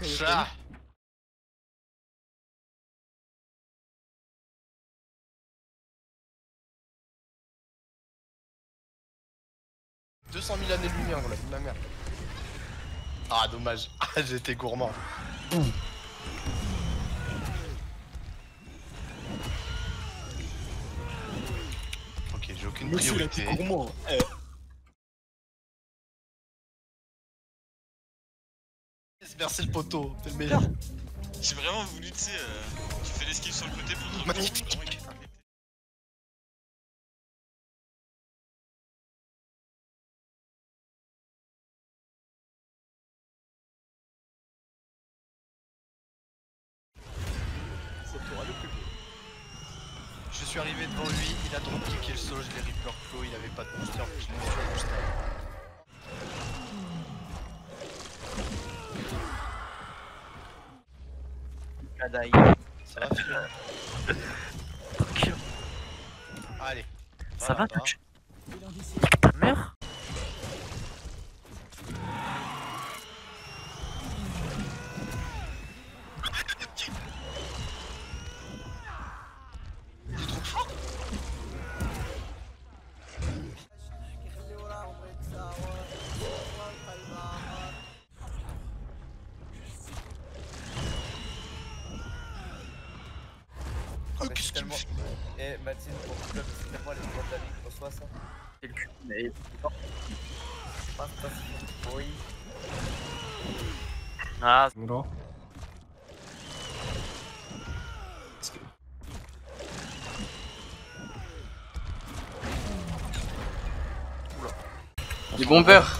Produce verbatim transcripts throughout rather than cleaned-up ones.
Ça. deux cent mille années-lumière, on l'a vu de la merde. Ah, dommage. Ah, j'étais gourmand. Boum. Ok, j'ai aucune Monsieur, priorité. il gourmand. Eh. Merci le poteau, t'es le meilleur. J'ai vraiment voulu, tu sais, euh, tu fais l'esquive sur le côté pour te Magnifique. C'est le tour le plus beau. Je suis arrivé devant lui, il a dropkické le solo, je l'ai Reaper flow, il avait pas de booster, donc je l'ai mis sur le booster. Jadaï. Ça va filer. Tranquille. Allez. Ça va, là-bas. tu... Ta mère? Il est trop fort. Oh, mais c'est tellement... Eh Mathilde, pour le club, c'est tellement les droits d'avis qui reçoit ça. C'est le cul, mais... Non. Fantastique. Oui. Ah, Non. Les bombeurs.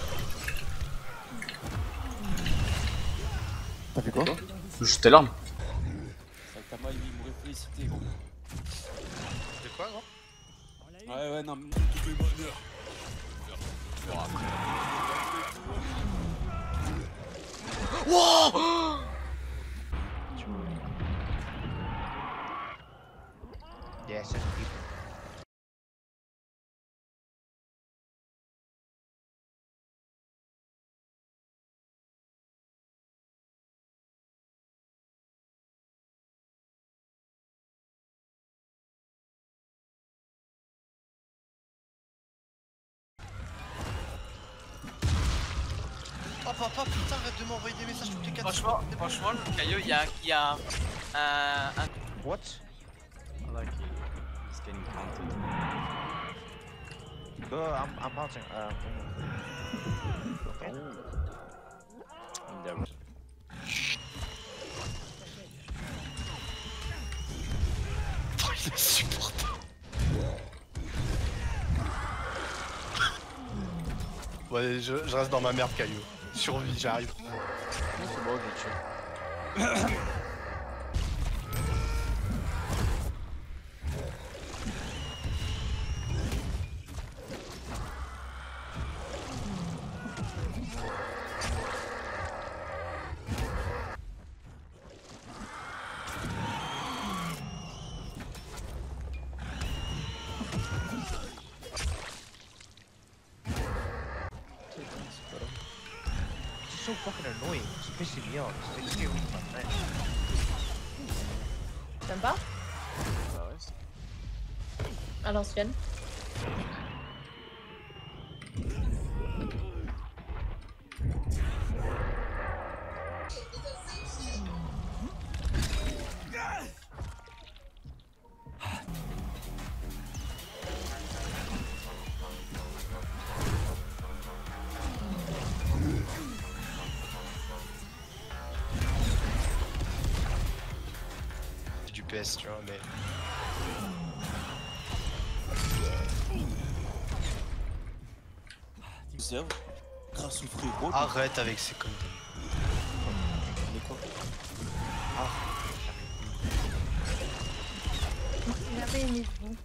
T'as fait quoi? Je jetais l'arme. Saitama il m'aurait félicité gros. De quoi, gros? Ouais ouais non mais toutes les bonheurs. Wow. Yes, yes, Oh papa, putain, arrête de m'envoyer des messages toutes les quatre Franchement, franchement, le Caillou, il y a, il y a un, un... What? Like he's getting haunted. Go, I'm, I'm bouncing. Uh, okay. Endeavor. Oh, il est insupportable. Ouais, je, je reste dans ma merde, Caillou. Survie, j'arrive. C'est bon, j'ai tué. It's so fucking annoying. It's pissing me off. It's scaring my friend. T'aimes pas? Bah ouais. À l'ancienne. C'est du P S, tu vois, mais... Observe, grâce au frérot. Arrête avec ces conneries. Mais quoi? J'avais aimé vous.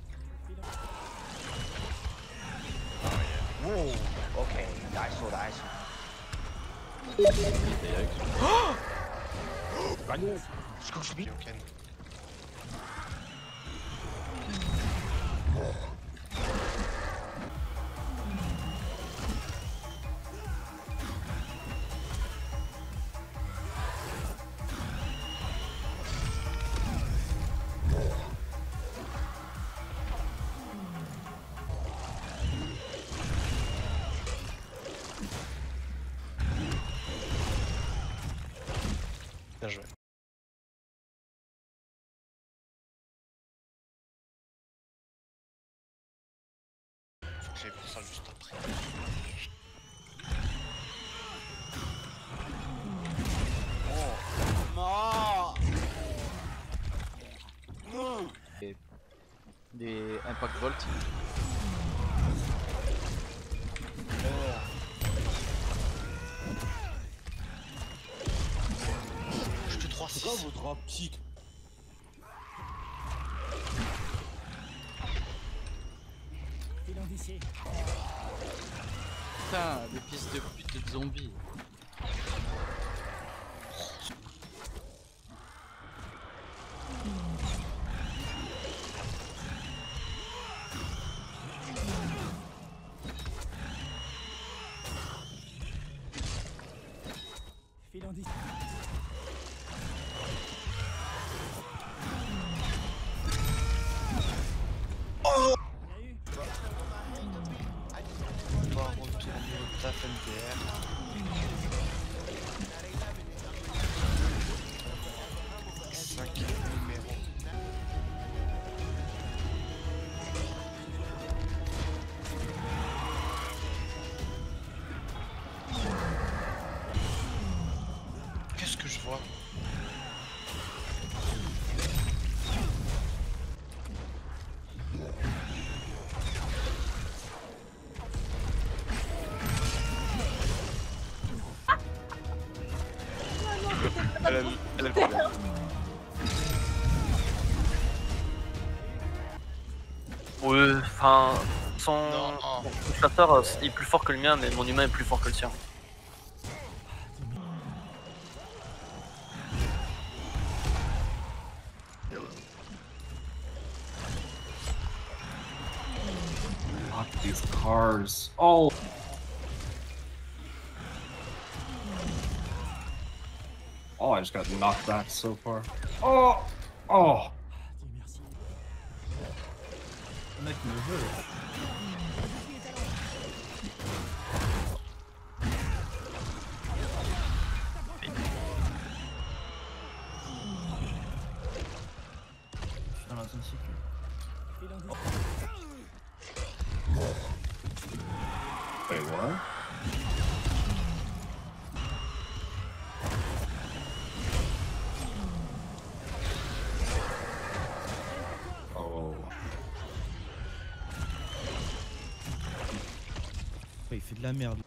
Whoa. Okay, I saw that. I saw. Excuse me. Ok, ok. Bien joué. Faut que j'aille pour ça juste après. Non. Des impact volt. Je te trois C'est quoi six. votre optique? Putain, des fils de pute de zombies. On va retourner au taf M D R. cinq numéros. Qu'est-ce que je vois? Elle a, elle a le problème. Ouais, enfin, son, Non, oh. son chasseur euh, est plus fort que le mien, mais mon humain est plus fort que le sien. Fuck these cars. Oh! Oh, I just got knocked back so far. Oh! Oh! Le mec me veut. Je suis dans la zone sécurité. Wait, what? Oh. Il fait de la merde.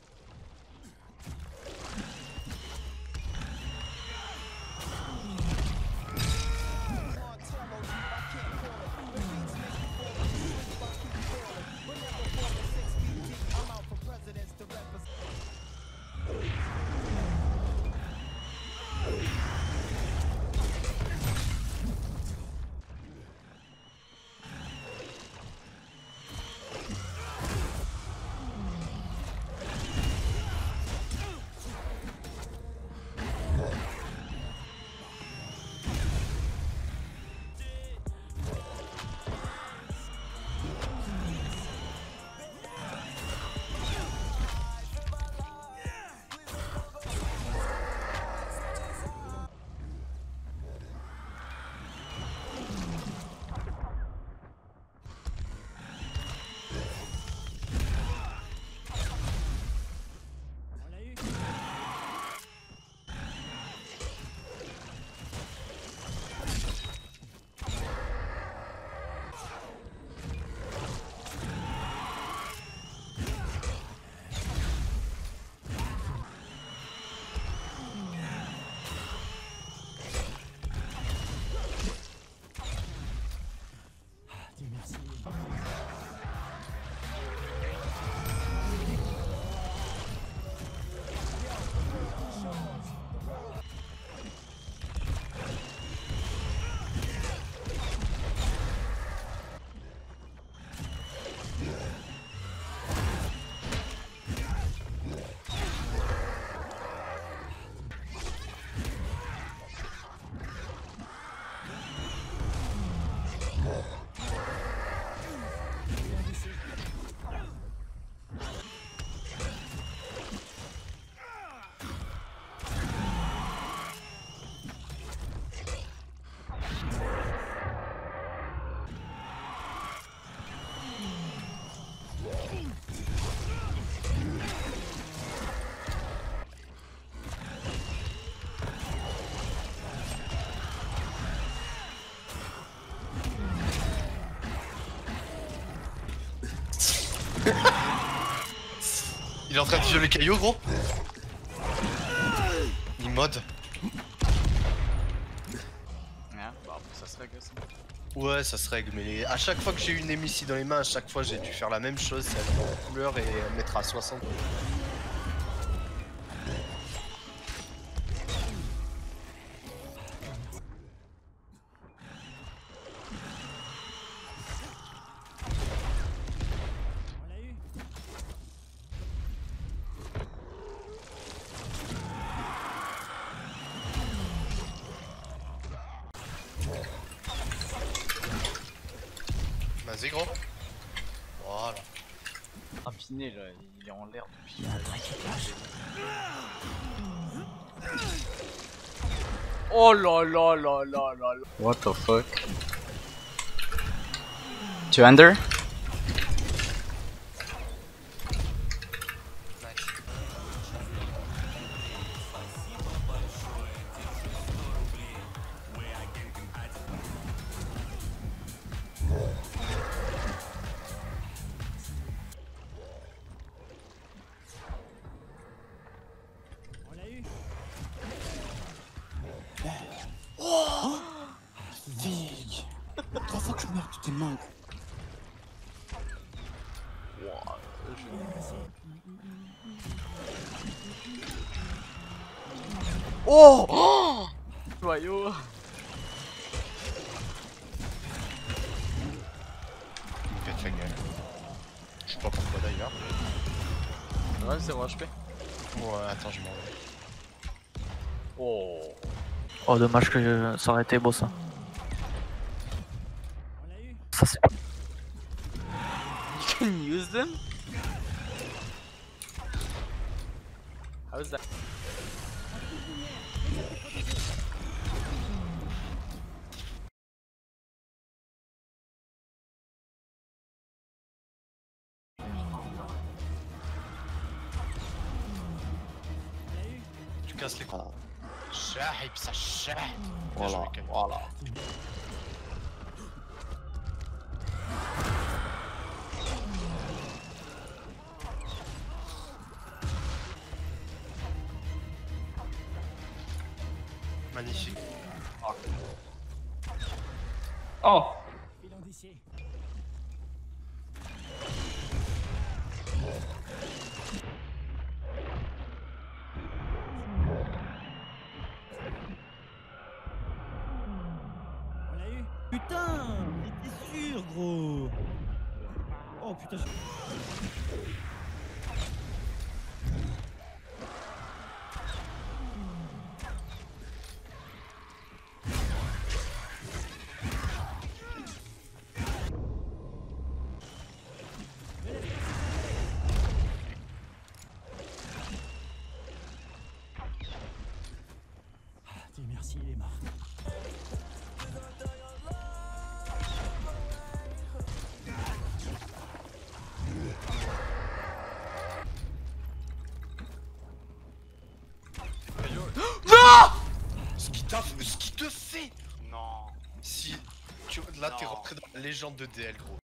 Il est en train de violer Caillou, gros. Il mode. Ah, bah après ça se règle ça. Ouais, ça se règle, mais à chaque fois que j'ai eu une émi ici dans les mains, à chaque fois j'ai dû faire la même chose, c'est aller en couleur et mettre à soixante. Vas-y gros. Voilà. Un piné là, il est en l'air depuis. Oh là là là là là là. What the fuck? Two under? Oh Vic. Trois fois que je meurs, tu t'es main. Oh, oh joyau. Faites la gueule. Je sais pas pourquoi d'ailleurs. Ouais, zéro H P. Ouais, attends, je m'en vais. Oh. Oh, dommage que ça aurait été beau ça. Ça c'est. You can use them? How is that? Tu casses les coups. Shahib, ça shahib. Voilà, voilà. Magnifique. Oh! Putain, j'étais sûr, gros. Oh putain. je- Ah, Dieu merci, il est mort. Ce qui t'a ce qui te fait. Non. Si tu là t'es Non. rentré dans la légende de D L gros.